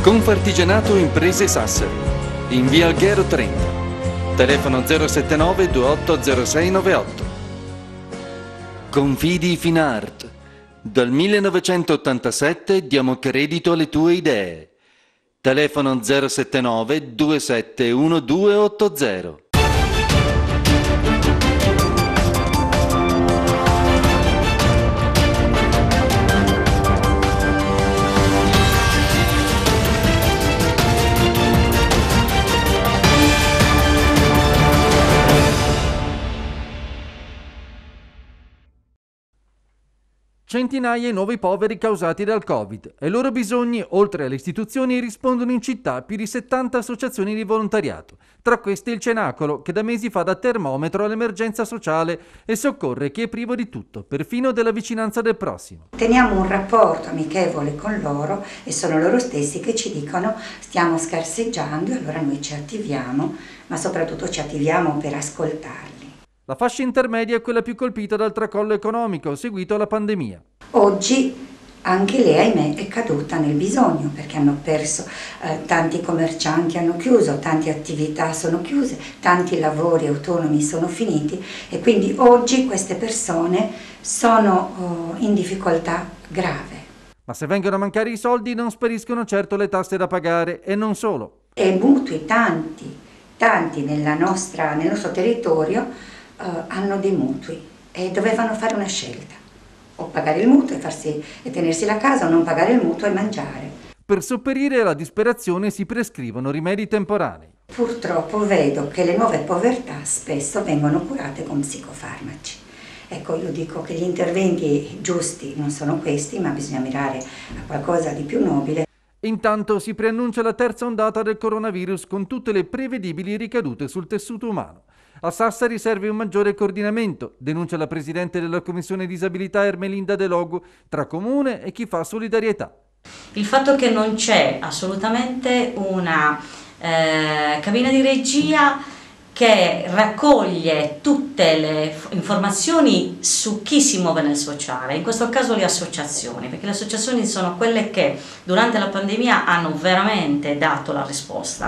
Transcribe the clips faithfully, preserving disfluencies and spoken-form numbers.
Confartigianato Imprese Sassari, in via Alghero trenta, telefono zero sette nove due otto zero sei nove otto. Confidi Finart, dal millenovecentottantasette diamo credito alle tue idee. Telefono zero sette nove due sette uno due otto zero. Centinaia i nuovi poveri causati dal Covid. Ai loro bisogni, oltre alle istituzioni, rispondono in città più di settanta associazioni di volontariato. Tra queste il Cenacolo, che da mesi fa da termometro all'emergenza sociale e soccorre chi è privo di tutto, perfino della vicinanza del prossimo. Teniamo un rapporto amichevole con loro e sono loro stessi che ci dicono stiamo scarseggiando e allora noi ci attiviamo, ma soprattutto ci attiviamo per ascoltarli. La fascia intermedia è quella più colpita dal tracollo economico seguito alla pandemia. Oggi anche lei, ahimè, è caduta nel bisogno perché hanno perso, eh, tanti commercianti hanno chiuso, tante attività sono chiuse, tanti lavori autonomi sono finiti e quindi oggi queste persone sono oh, in difficoltà grave. Ma se vengono a mancare i soldi non spariscono certo le tasse da pagare e non solo. E mutui tanti, tanti nella nostra, nel nostro territorio Uh, hanno dei mutui e dovevano fare una scelta, o pagare il mutuo e, farsi, e tenersi la casa o non pagare il mutuo e mangiare. Per sopperire alla disperazione si prescrivono rimedi temporanei. Purtroppo vedo che le nuove povertà spesso vengono curate con psicofarmaci. Ecco, io dico che gli interventi giusti non sono questi, ma bisogna mirare a qualcosa di più nobile. Intanto si preannuncia la terza ondata del coronavirus con tutte le prevedibili ricadute sul tessuto umano. A Sassari serve un maggiore coordinamento, denuncia la presidente della Commissione Disabilità Ermelinda De Logu, tra comune e chi fa solidarietà. Il fatto che non c'è assolutamente una eh, cabina di regia che raccoglie tutte le informazioni su chi si muove nel sociale, in questo caso le associazioni, perché le associazioni sono quelle che durante la pandemia hanno veramente dato la risposta.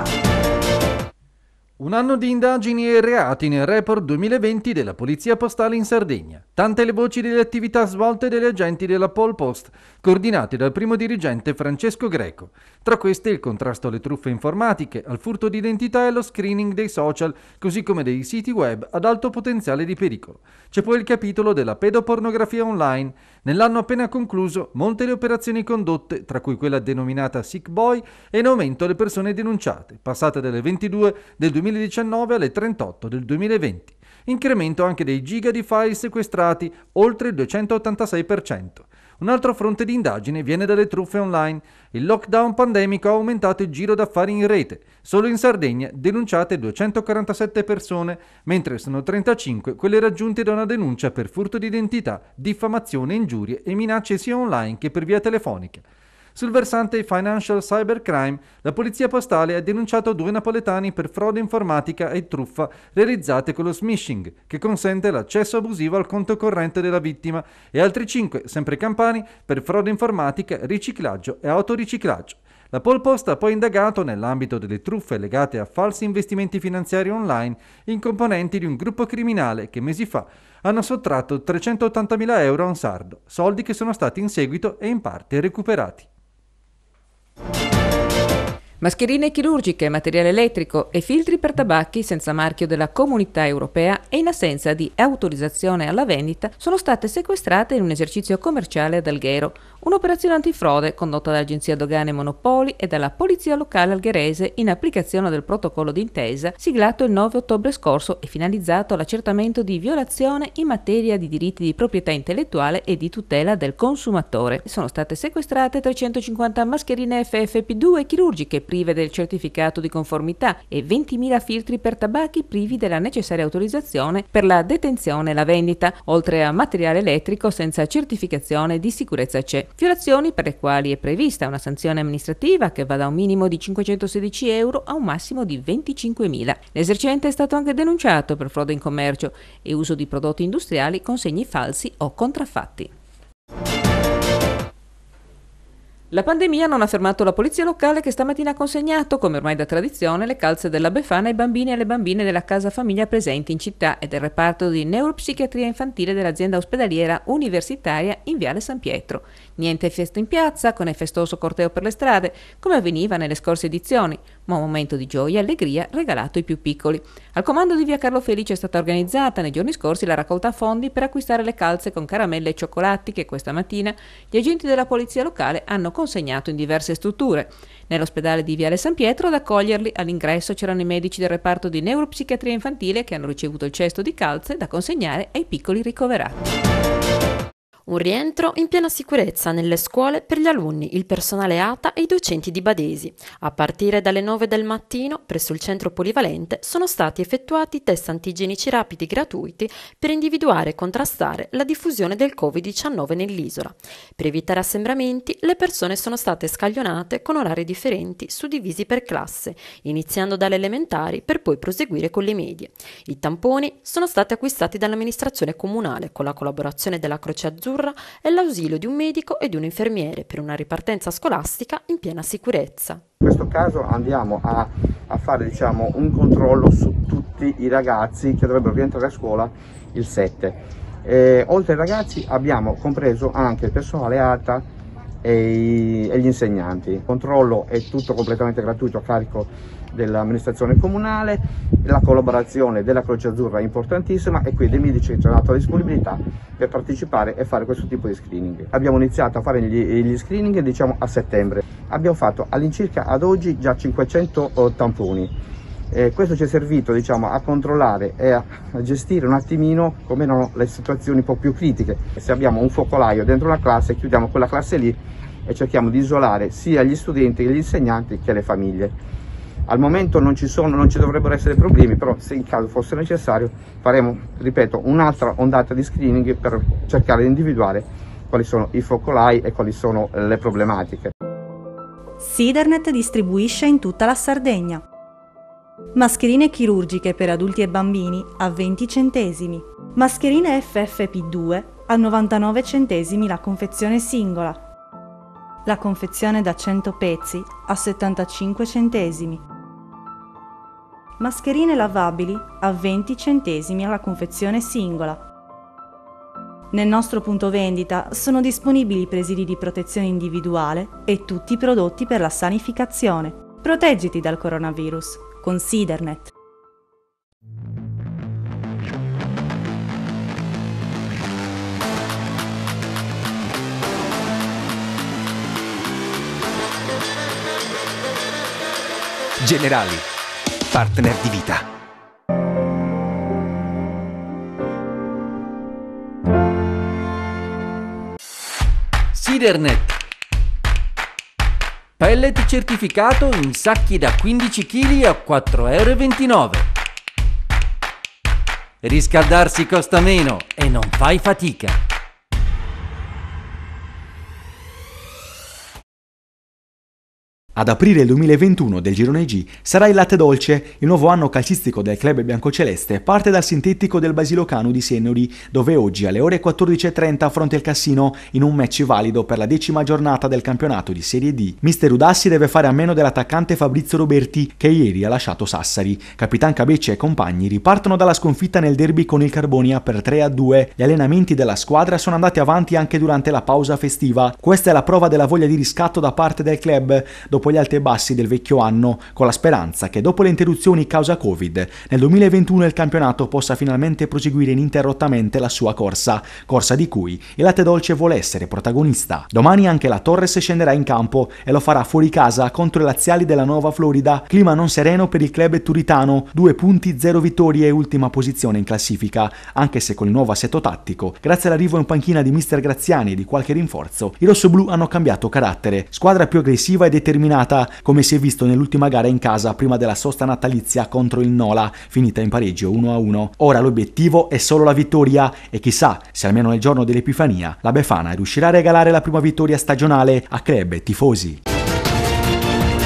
Un anno di indagini e reati nel report duemilaventi della Polizia Postale in Sardegna. Tante le voci delle attività svolte dagli agenti della Polpost, coordinati dal primo dirigente Francesco Greco. Tra queste il contrasto alle truffe informatiche, al furto di identità e lo screening dei social, così come dei siti web ad alto potenziale di pericolo. C'è poi il capitolo della pedopornografia online. Nell'anno appena concluso, molte le operazioni condotte, tra cui quella denominata Sick Boy, e in aumento le persone denunciate, passate dalle ventidue del duemiladiciannove alle trentotto del duemilaventi. Incremento anche dei giga di file sequestrati, oltre il duecentottantasei per cento. Un altro fronte di indagine viene dalle truffe online. Il lockdown pandemico ha aumentato il giro d'affari in rete. Solo in Sardegna denunciate duecentoquarantasette persone, mentre sono trentacinque quelle raggiunte da una denuncia per furto di identità, diffamazione, ingiurie e minacce sia online che per via telefonica. Sul versante financial cybercrime, la polizia postale ha denunciato due napoletani per frode informatica e truffa realizzate con lo smishing, che consente l'accesso abusivo al conto corrente della vittima, e altri cinque, sempre campani, per frode informatica, riciclaggio e autoriciclaggio. La Polpost ha poi indagato, nell'ambito delle truffe legate a falsi investimenti finanziari online, in componenti di un gruppo criminale che mesi fa hanno sottratto trecentottantamila euro a un sardo, soldi che sono stati in seguito e in parte recuperati. Mascherine chirurgiche, materiale elettrico e filtri per tabacchi senza marchio della Comunità Europea e in assenza di autorizzazione alla vendita sono state sequestrate in un esercizio commerciale ad Alghero. Un'operazione antifrode condotta dall'Agenzia Dogane e Monopoli e dalla Polizia Locale algherese in applicazione del protocollo d'intesa siglato il nove ottobre scorso e finalizzato all'accertamento di violazione in materia di diritti di proprietà intellettuale e di tutela del consumatore. Sono state sequestrate trecentocinquanta mascherine F F P due chirurgiche prive del certificato di conformità e ventimila filtri per tabacchi privi della necessaria autorizzazione per la detenzione e la vendita, oltre a materiale elettrico senza certificazione di sicurezza C E. Violazioni per le quali è prevista una sanzione amministrativa che va da un minimo di cinquecentosedici euro a un massimo di venticinquemila. L'esercente è stato anche denunciato per frode in commercio e uso di prodotti industriali con segni falsi o contraffatti. La pandemia non ha fermato la polizia locale, che stamattina ha consegnato, come ormai da tradizione, le calze della Befana ai bambini e alle bambine della casa famiglia presenti in città e del reparto di neuropsichiatria infantile dell'azienda ospedaliera universitaria in Viale San Pietro. Niente festa in piazza, con il festoso corteo per le strade, come avveniva nelle scorse edizioni, ma un momento di gioia e allegria regalato ai più piccoli. Al comando di via Carlo Felice è stata organizzata nei giorni scorsi la raccolta fondi per acquistare le calze con caramelle e cioccolati che questa mattina gli agenti della polizia locale hanno consegnato in diverse strutture. Nell'ospedale di Viale San Pietro ad accoglierli all'ingresso c'erano i medici del reparto di neuropsichiatria infantile che hanno ricevuto il cesto di calze da consegnare ai piccoli ricoverati. Un rientro in piena sicurezza nelle scuole per gli alunni, il personale A T A e i docenti di Badesi. A partire dalle nove del mattino, presso il centro polivalente, sono stati effettuati test antigenici rapidi gratuiti per individuare e contrastare la diffusione del covid diciannove nell'isola. Per evitare assembramenti, le persone sono state scaglionate con orari differenti, suddivisi per classe, iniziando dalle elementari per poi proseguire con le medie. I tamponi sono stati acquistati dall'amministrazione comunale con la collaborazione della Croce Azzurra e l'ausilio di un medico e di un infermiere per una ripartenza scolastica in piena sicurezza. In questo caso andiamo a, a fare diciamo, un controllo su tutti i ragazzi che dovrebbero rientrare a scuola il sette. E, oltre ai ragazzi abbiamo compreso anche il personale A T A e, i, e gli insegnanti. Il controllo è tutto completamente gratuito a carico dell'amministrazione comunale, la collaborazione della Croce Azzurra è importantissima e qui dei medici che ci hanno dato la disponibilità per partecipare e fare questo tipo di screening. Abbiamo iniziato a fare gli, gli screening diciamo a settembre, abbiamo fatto all'incirca ad oggi già cinquecento tamponi. Eh, questo ci è servito diciamo, a controllare e a, a gestire un attimino come erano le situazioni un po' più critiche. Se abbiamo un focolaio dentro una classe, chiudiamo quella classe lì e cerchiamo di isolare sia gli studenti che gli insegnanti che le famiglie. Al momento non ci sono, non ci dovrebbero essere problemi, però se in caso fosse necessario faremo, ripeto, un'altra ondata di screening per cercare di individuare quali sono i focolai e quali sono le problematiche. Sidernet distribuisce in tutta la Sardegna. Mascherine chirurgiche per adulti e bambini a venti centesimi. Mascherine F F P due a novantanove centesimi la confezione singola. La confezione da cento pezzi a settantacinque centesimi. Mascherine lavabili a venti centesimi alla confezione singola. Nel nostro punto vendita sono disponibili i presidi di protezione individuale e tutti i prodotti per la sanificazione. Proteggiti dal coronavirus con Sidernet. Generali, partner di vita. Sidernet. Pellet certificato in sacchi da quindici chili a quattro e ventinove euro. Riscaldarsi costa meno e non fai fatica. Ad aprire il duemilaventuno del Girone G sarà il Latte Dolce, il nuovo anno calcistico del club biancoceleste parte dal sintetico del Basilocanu di Sennori, dove oggi alle ore quattordici e trenta affronta il Cassino in un match valido per la decima giornata del campionato di Serie D. Mister Udassi deve fare a meno dell'attaccante Fabrizio Roberti, che ieri ha lasciato Sassari. Capitan Cabeccia e compagni ripartono dalla sconfitta nel derby con il Carbonia per tre a due. Gli allenamenti della squadra sono andati avanti anche durante la pausa festiva. Questa è la prova della voglia di riscatto da parte del club, dopo gli alti e bassi del vecchio anno, con la speranza che dopo le interruzioni causa Covid nel duemilaventuno il campionato possa finalmente proseguire ininterrottamente la sua corsa, corsa di cui il Latte Dolce vuole essere protagonista. Domani anche la Torres scenderà in campo e lo farà fuori casa contro i laziali della Nuova Florida. Clima non sereno per il club turitano, due punti, zero vittorie e ultima posizione in classifica, anche se con il nuovo assetto tattico, grazie all'arrivo in panchina di mister Graziani e di qualche rinforzo, i rossoblù hanno cambiato carattere, squadra più aggressiva e determinata, come si è visto nell'ultima gara in casa prima della sosta natalizia contro il Nola, finita in pareggio uno a uno. Ora l'obiettivo è solo la vittoria e chissà se almeno nel giorno dell'Epifania la Befana riuscirà a regalare la prima vittoria stagionale a club e tifosi.